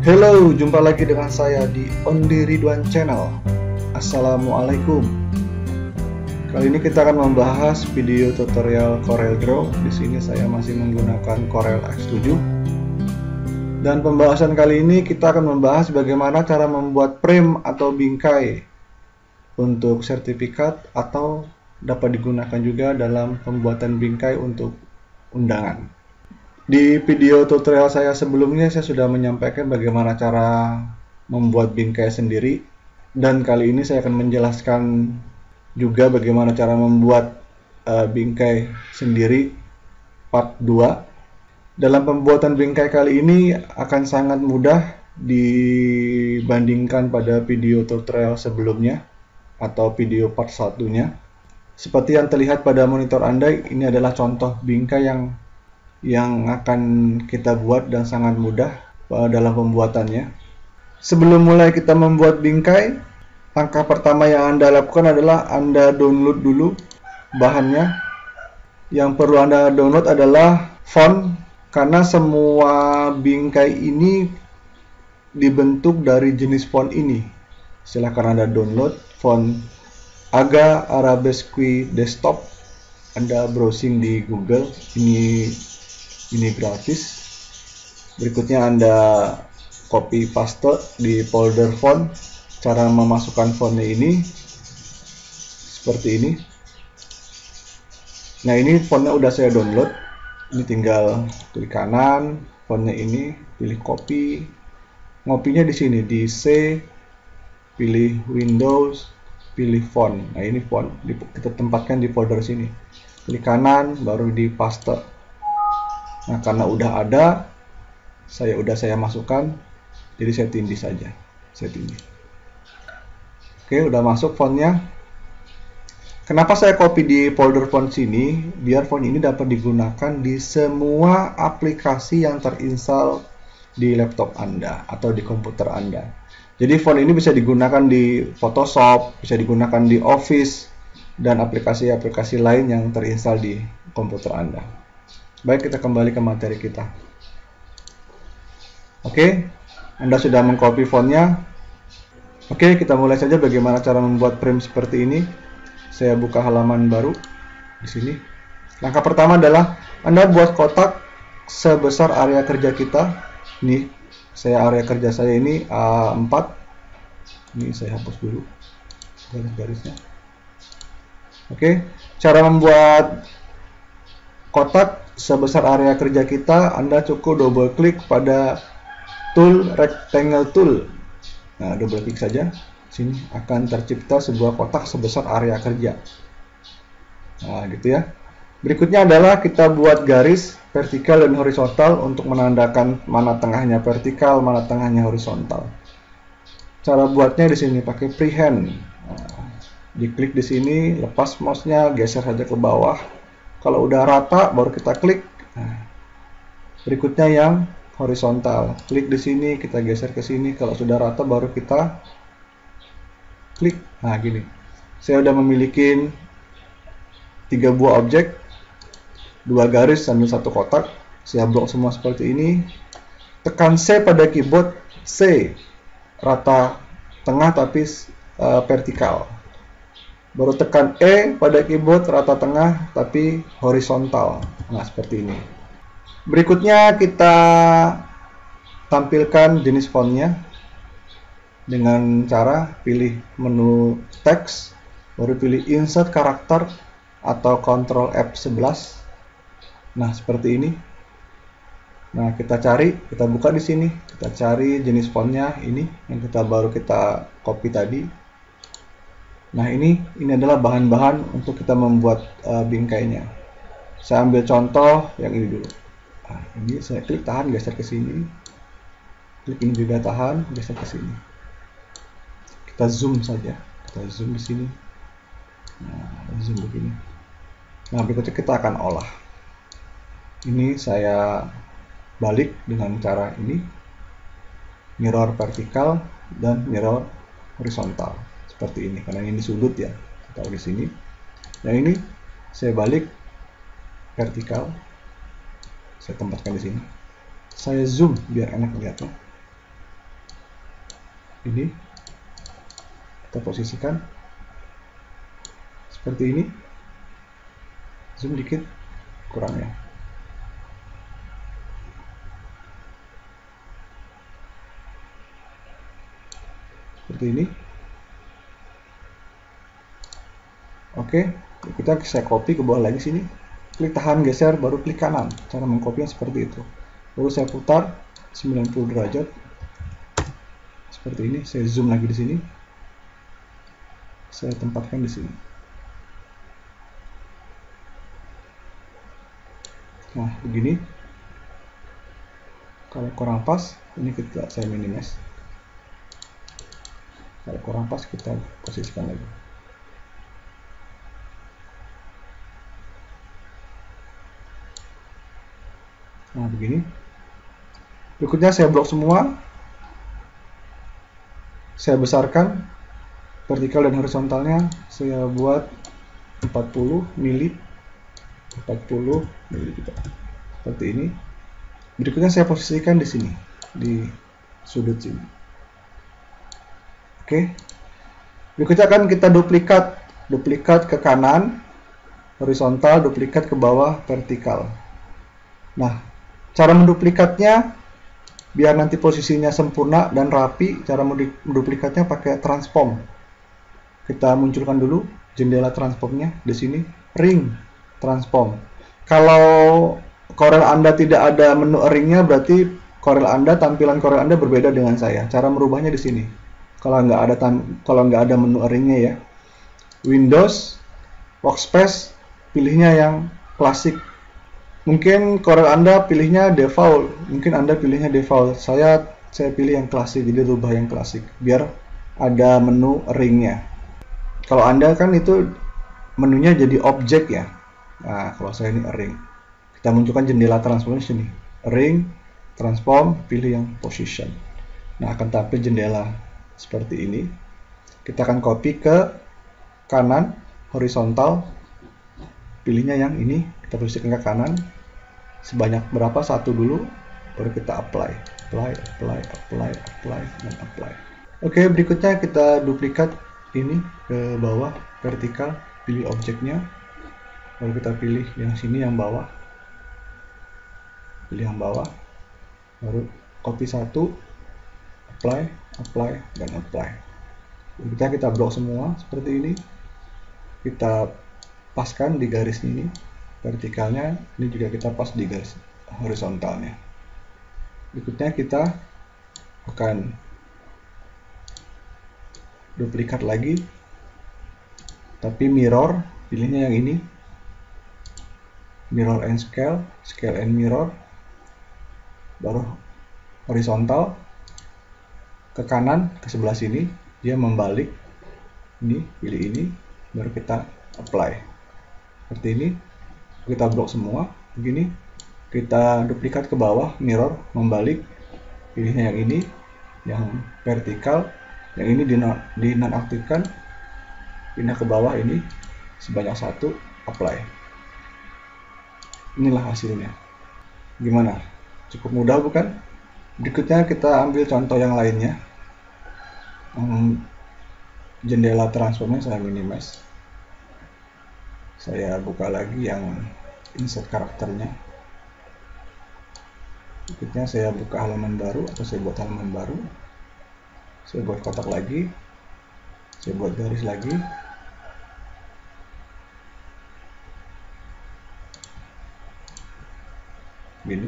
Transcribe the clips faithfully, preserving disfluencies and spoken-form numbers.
Halo, jumpa lagi dengan saya di Ondi Ridwan Channel. Assalamualaikum. Kali ini kita akan membahas video tutorial CorelDRAW. Di sini saya masih menggunakan Corel X tujuh. Dan pembahasan kali ini kita akan membahas bagaimana cara membuat frame atau bingkai untuk sertifikat atau dapat digunakan juga dalam pembuatan bingkai untuk undangan. Di video tutorial saya sebelumnya saya sudah menyampaikan bagaimana cara membuat bingkai sendiri, dan kali ini saya akan menjelaskan juga bagaimana cara membuat uh, bingkai sendiri part dua. Dalam pembuatan bingkai kali ini akan sangat mudah dibandingkan pada video tutorial sebelumnya atau video part satunya. Seperti yang terlihat pada monitor Anda, ini adalah contoh bingkai yang yang akan kita buat dan sangat mudah dalam pembuatannya. Sebelum mulai kita membuat bingkai, langkah pertama yang Anda lakukan adalah Anda download dulu bahannya. Yang perlu Anda download adalah font, karena semua bingkai ini dibentuk dari jenis font ini. Silahkan Anda download font Aga Arabesque Desktop. Anda browsing di Google, ini ini gratis. Berikutnya Anda copy paste di folder font. Cara memasukkan fontnya ini seperti ini. Nah, ini fontnya udah saya download. Ini tinggal klik kanan, fontnya ini, pilih copy. Ngopinya di sini di C, pilih Windows, pilih font. Nah, ini font kita tempatkan di folder sini. Klik kanan, baru di paste. Nah, karena udah ada, saya udah saya masukkan, jadi saya tindih saja, saya tindih. Oke, udah masuk fontnya. Kenapa saya copy di folder font sini? Biar font ini dapat digunakan di semua aplikasi yang terinstall di laptop Anda atau di komputer Anda. Jadi font ini bisa digunakan di Photoshop, bisa digunakan di Office, dan aplikasi-aplikasi lain yang terinstall di komputer Anda. Baik, kita kembali ke materi kita. Oke, Anda sudah mengcopy fontnya. Oke, kita mulai saja bagaimana cara membuat frame seperti ini. Saya buka halaman baru di sini. Langkah pertama adalah Anda buat kotak sebesar area kerja kita. Ini, saya area kerja saya ini A empat. Ini saya hapus dulu garis-garisnya. Oke, cara membuat kotak sebesar area kerja kita, Anda cukup double klik pada tool rectangle tool. Nah, double klik saja. Sini akan tercipta sebuah kotak sebesar area kerja. Nah, gitu ya. Berikutnya adalah kita buat garis vertikal dan horizontal untuk menandakan mana tengahnya vertikal, mana tengahnya horizontal. Cara buatnya di sini pakai freehand. Nah, diklik di sini, lepas mouse-nya, geser saja ke bawah. Kalau udah rata, baru kita klik. Nah, berikutnya yang horizontal. Klik di sini, kita geser ke sini. Kalau sudah rata, baru kita klik. Nah, gini. Saya udah memiliki tiga buah objek, dua garis sambil satu kotak. Saya blok semua seperti ini. Tekan C pada keyboard. C, rata tengah tapi uh, vertikal. Baru tekan E pada keyboard, rata tengah tapi horizontal. Nah, seperti ini. Berikutnya kita tampilkan jenis fontnya dengan cara pilih menu teks, baru pilih insert karakter atau control F sebelas. Nah, seperti ini. Nah, kita cari, kita buka di sini, kita cari jenis fontnya ini yang kita baru kita copy tadi. Nah, ini ini adalah bahan-bahan untuk kita membuat uh, bingkainya. Saya ambil contoh yang ini dulu. Nah, ini saya klik tahan, geser ke sini. Klik ini juga tahan, geser ke sini. Kita zoom saja. Kita zoom di sini. Nah, zoom begini. Nah, berikutnya kita akan olah. Ini saya balik dengan cara ini. Mirror vertikal dan mirror horizontal. Seperti ini, karena ini sudut ya, taruh di sini. Yang ini saya balik vertikal, saya tempatkan di sini. Saya zoom biar enak lihatnya. ini kita posisikan seperti ini, zoom dikit kurang ya. Seperti ini. Oke, kita saya copy ke bawah lagi sini. Klik tahan geser, baru klik kanan. Cara mengkopinya seperti itu. Lalu saya putar sembilan puluh derajat. Seperti ini. Saya zoom lagi di sini. Saya tempatkan di sini. Nah, begini. Kalau kurang pas, ini kita saya minimize. Kalau kurang pas, kita posisikan lagi. Nah, begini. Berikutnya saya blok semua. Saya besarkan vertikal dan horizontalnya. Saya buat empat puluh mili. empat puluh mili juga. Seperti ini. Berikutnya saya posisikan di sini, di sudut sini. Oke. Berikutnya akan kita duplikat, duplikat ke kanan, horizontal, duplikat ke bawah, vertikal. Nah, cara menduplikatnya biar nanti posisinya sempurna dan rapi, cara menduplikatnya pakai transform. Kita munculkan dulu jendela transformnya di sini, ring transform. Kalau Corel Anda tidak ada menu ringnya, berarti Corel Anda, tampilan Corel Anda berbeda dengan saya. Cara merubahnya di sini. Kalau nggak ada kalau nggak ada menu ringnya ya, Windows, Workspace, pilihnya yang klasik. Mungkin Corel Anda pilihnya default, mungkin Anda pilihnya default. Saya saya pilih yang klasik, jadi rubah yang klasik biar ada menu ringnya. Kalau Anda kan itu menunya jadi objek ya. Nah, kalau saya ini ring. Kita munculkan jendela transformation nih. Ring, transform, pilih yang position. Nah, akan tampil jendela seperti ini. Kita akan copy ke kanan, horizontal. Pilihnya yang ini, kita posisikan ke kanan. Sebanyak berapa? Satu dulu, baru kita apply. Apply, apply, apply, apply, dan apply. Oke, berikutnya kita duplikat ini ke bawah, vertikal. Pilih objeknya. Baru kita pilih yang sini, yang bawah. Pilih yang bawah. Baru copy satu, apply, apply, dan apply. Kita kita blok semua seperti ini. Kita paskan di garis ini, vertikalnya. Ini juga kita pas di garis horizontalnya. Berikutnya kita akan duplikat lagi, tapi mirror. Pilihnya yang ini, mirror and scale, scale and mirror. Baru horizontal ke kanan, ke sebelah sini, dia membalik. Ini, pilih ini, baru kita apply. Seperti ini. Kita blok semua begini. Kita duplikat ke bawah, mirror, membalik. Pilihnya yang ini, yang vertikal. Yang ini dinonaktifkan. Pindah ke bawah ini sebanyak satu, apply. Inilah hasilnya. Gimana? Cukup mudah bukan? Berikutnya kita ambil contoh yang lainnya. Hmm, jendela transformnya saya minimize. Saya buka lagi yang insert karakternya. Berikutnya saya buka halaman baru, atau saya buat halaman baru. Saya buat kotak lagi. Saya buat garis lagi. Gini.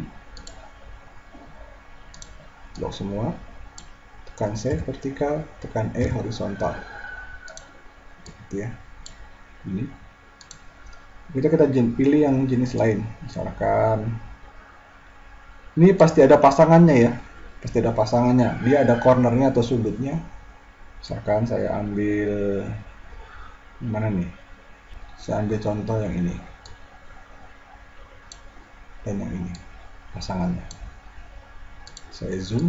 Blok semua. Tekan C vertikal, tekan E horizontal. Gitu ya. Ini. Kita kita pilih yang jenis lain. Misalkan ini pasti ada pasangannya ya. Pasti ada pasangannya. Dia ada cornernya atau sudutnya. Misalkan saya ambil mana nih? Saya ambil contoh yang ini. Dan yang ini pasangannya. Saya zoom.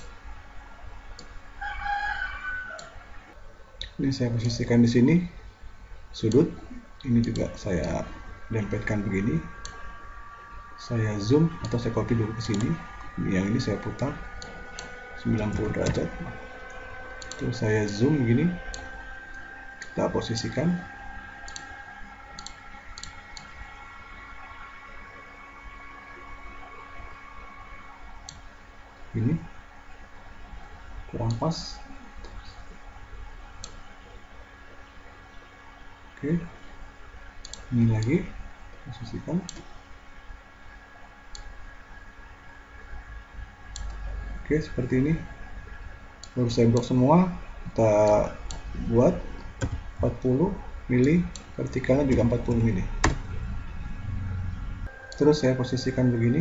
Ini saya posisikan di sini sudut. Ini juga saya dempetkan begini. Saya zoom atau saya copy dulu ke sini. Yang ini saya putar sembilan puluh derajat. Terus saya zoom gini, kita posisikan. Ini kurang pas. Oke, ini lagi posisikan. Oke, seperti ini. Baru saya blok semua. Kita buat empat puluh mili, vertikalnya juga empat puluh mili. Terus saya posisikan begini.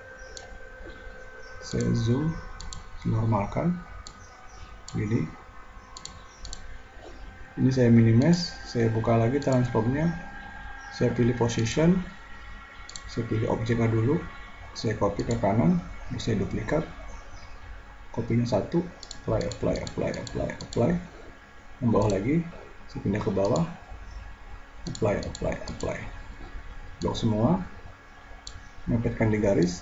Saya zoom, normalkan. Begini. Ini saya minimize, saya buka lagi transformnya. Saya pilih position. Saya pilih objeknya dulu. Saya copy ke kanan, saya duplikat. Kopinya satu, apply, apply, apply, apply, apply. Yang bawah lagi, saya pindah ke bawah, apply, apply, apply. Blok semua, mepetkan di garis,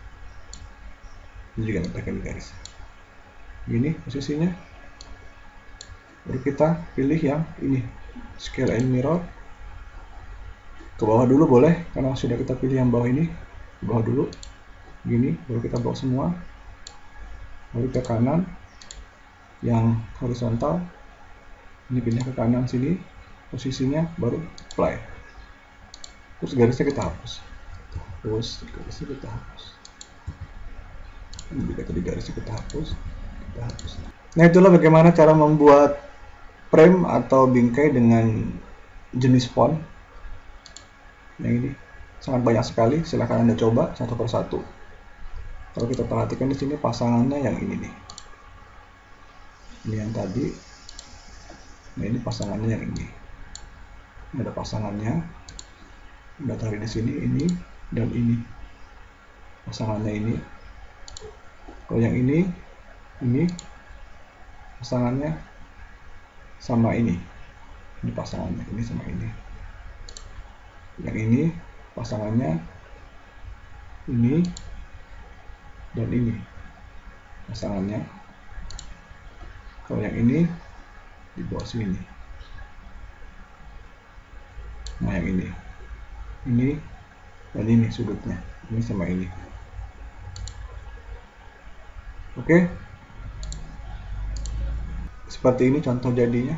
ini juga mepetkan di garis. Ini posisinya. Baru kita pilih yang ini, scale and mirror. Ke bawah dulu boleh, karena sudah kita pilih yang bawah ini. Ke bawah dulu, gini, baru kita blok semua. Baru ke kanan yang horizontal, ini pindah ke kanan sini, posisinya baru apply. Terus garisnya kita hapus, terus garisnya kita hapus, ini juga tadi garisnya kita hapus, kita hapus. Nah, itulah bagaimana cara membuat frame atau bingkai dengan jenis font. Yang ini sangat banyak sekali, silahkan Anda coba satu persatu. Kalau kita perhatikan di sini pasangannya yang ini nih. Ini yang tadi. Nah, ini pasangannya yang ini. Ini ada pasangannya. Udah tarik di sini ini dan ini. Pasangannya ini. Kalau yang ini, ini pasangannya sama ini. Ini pasangannya, ini sama ini. Yang ini pasangannya ini dan ini pasangannya. Kalau yang ini di bawah sini. Nah, yang ini ini dan ini sudutnya, ini sama ini. Oke, seperti ini contoh jadinya.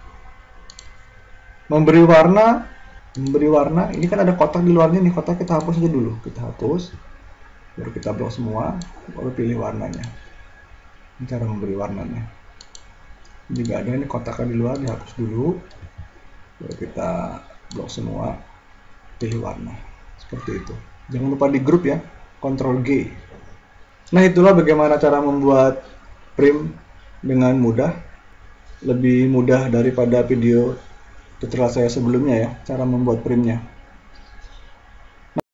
Memberi warna, memberi warna ini kan ada kotak di luarnya nih, kotak kita hapus aja dulu, kita hapus. Baru kita blok semua, baru pilih warnanya. Ini cara memberi warnanya. Juga ada ini kotaknya di luar, dihapus dulu. Baru kita blok semua, pilih warna. Seperti itu. Jangan lupa di grup ya, Ctrl G. Nah, itulah bagaimana cara membuat frame dengan mudah. Lebih mudah daripada video tutorial saya sebelumnya ya, cara membuat frame-nya.